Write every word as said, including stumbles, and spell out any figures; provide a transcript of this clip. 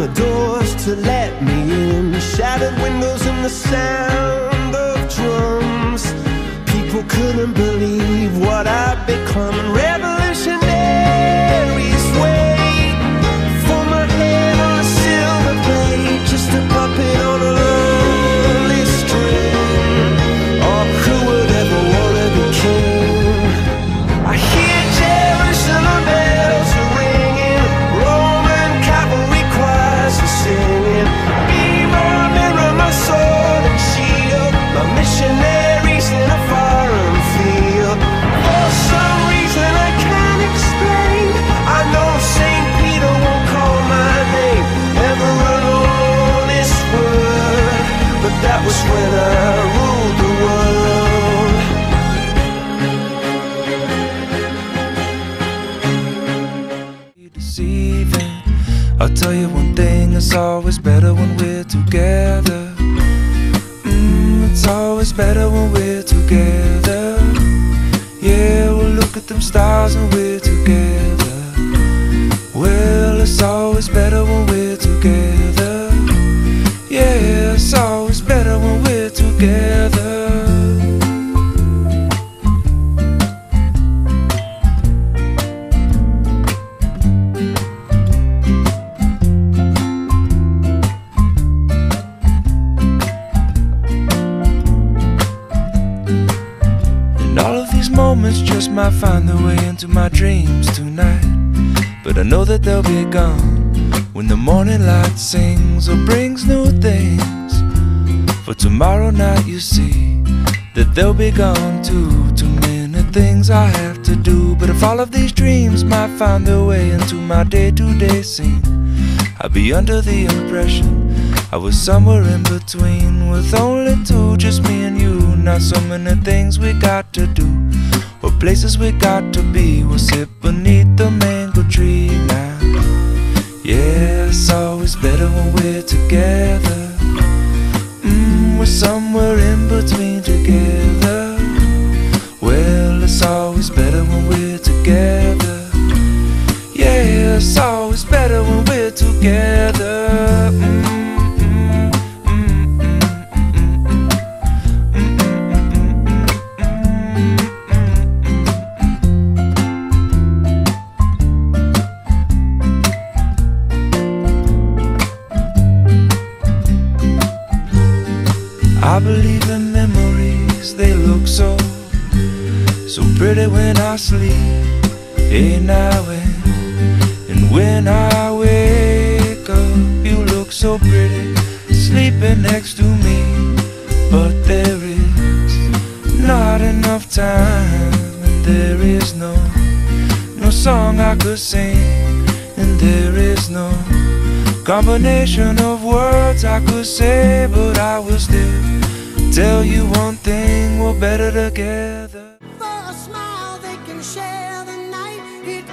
the doors to let me in. Shattered windows and the sound of drums. People couldn't believe what I'd become. And revolutionaries wait for my head on a silver plate, just a puppet on a lonely string. Oh, who would ever wanna be king? I hear Jerusalem bells are ringing, Roman cavalry choirs are singing. Be my mirror, my sword and shield, my missionaries in a foreign field. For some reason I can't explain, I know Saint Peter won't call my name ever an honest word, but that was when I ruled the world. Deceiving, I'll tell you one thing, it's always better when we're together. Mm, it's always better when we're together. Yeah, we'll look at them stars and we're together. Well, it's always better when we're together. Yeah, it's always better when we're together. All of these moments just might find their way into my dreams tonight, but I know that they'll be gone when the morning light sings or brings new things. For tomorrow night you see that they'll be gone too. Too many things I have to do, but if all of these dreams might find their way into my day-to-day scene, I'd be under the impression I was somewhere in between, with only two, just me and you. Not so many things we got to do, or places we got to be. We'll sit beneath the mango tree now. Yeah, it's always better when we're together. Mm, we're somewhere in between together. Well, it's always better when we're together. Yeah, it's always better when we're together. Mm. I believe in memories, they look so, so pretty when I sleep. Hey now and, and when I wake up, you look so pretty, sleeping next to me. But there is not enough time, and there is no, no song I could sing, and there is no combination of words I could say, but I will still tell you one thing, we're better together. For a smile they can share the night. It